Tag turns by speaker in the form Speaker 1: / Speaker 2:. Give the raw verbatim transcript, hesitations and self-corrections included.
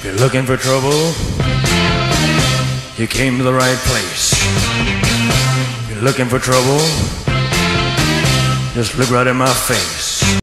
Speaker 1: you're looking for trouble, you came to the right place. If you're looking for trouble, just look right in my face.